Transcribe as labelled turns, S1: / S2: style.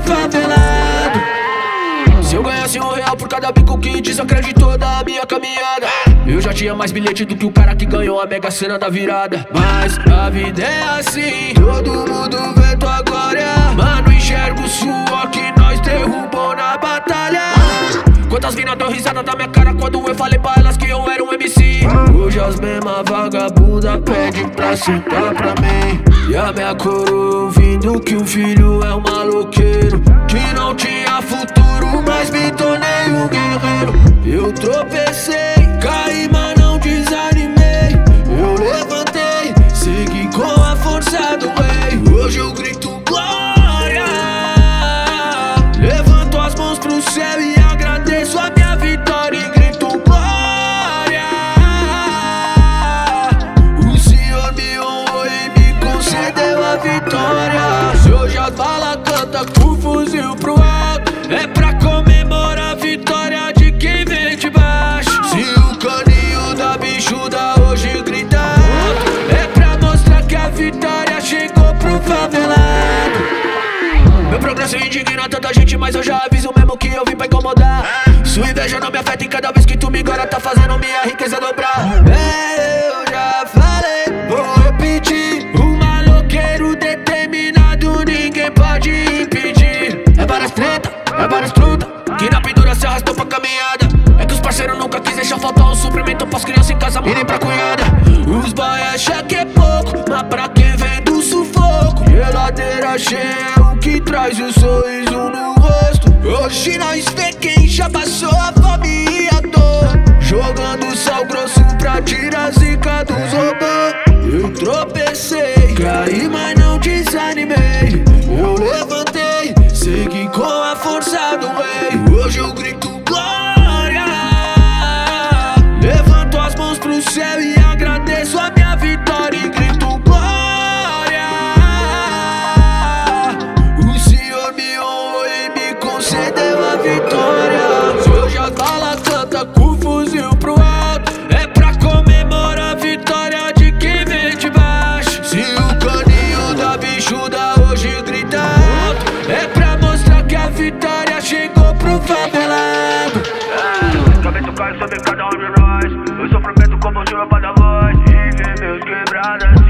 S1: favelado. Se eu ganhasse R$1 por cada bico que desacreditou da minha caminhada, eu já tinha mais bilhete do que o cara que ganhou a Mega Sena da virada. Mas a vida é assim, todo mundo vê tua glória. Mano, enxergo o suor que nós derrubou na batalha. Quantas minas deu risada da minha cara quando eu falei pra elas que eu era um MC. Hoje as mesmas vagabundas pedem pra sentar pra mim. E a minha coroa ouvindo que o filho é um maloqueiro, que não tinha futuro, mas me tornei um guerreiro. Eu tropecei, caí, mas não desanimei. Eu levantei, segui com a força do rei. Hoje eu grito glória, levanto as mãos pro céu e agradeço a minha vitória e grito glória. O Senhor me honrou e me concedeu a vitória. Se hoje as balas cantam com o fuzil pro alto, é pra comemorar a vitória de quem vem de baixo. Se o caninho da bichuda hoje grita alto, é pra mostrar que a vitória chegou pro favelado. Meu progresso indigna tanta gente, mas eu já aviso mesmo que eu vim pra incomodar. Sua inveja não me afeta e cada vez que tu me engana tá fazendo minha riqueza dobrar. Eu já falei, vou repetir, um maloqueiro determinado ninguém pode impedir. É várias treta, é várias truta, que na pendura se arrastou pra caminhada. É que os parceiros nunca quis deixar faltar um suprimento pras crianças em casa e nem pra cunhada. Os boy acham que é pouco, mas pra quem vem do sufoco, geladeira cheia o que traz o sorriso no rosto. Hoje nós vê quem já passou a fome e a dor, jogando sal grosso pra tirar a zica dos robôs. Eu tropecei, caí, mas não desanimei. Eu levantei, segui com a força do rei. Hoje eu grito glória, levanto as mãos pro céu e agradeço a minha vitória e grito glória. O Senhor me honrou e me concedeu a vitória. Se hoje as balas cantam com o fuzil pro alto, é pra comemorar a vitória de quem vem de baixo. Se o caninho da bichuda hoje grita alto, é pra mostrar que a vitória chegou pro favelado.
S2: Cabeça cai sobre cada um de nós, o sofrimento combustível para a voz, e ver meus quebradas.